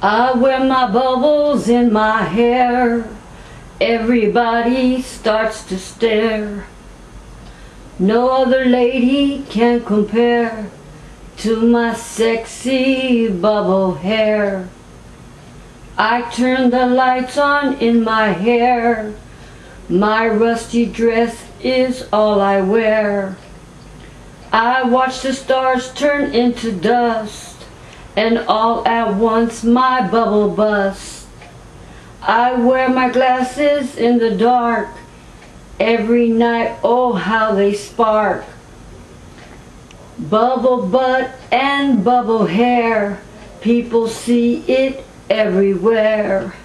I wear my bubbles in my hair. Everybody starts to stare. No other lady can compare to my sexy bubble hair. I turn the lights on in my hair. My rusty dress is all I wear. I watch the stars turn into dust, and all at once my bubble busts. I wear my glasses in the dark. Every night, oh how they spark. Bubble butt and bubble hair, people see it everywhere.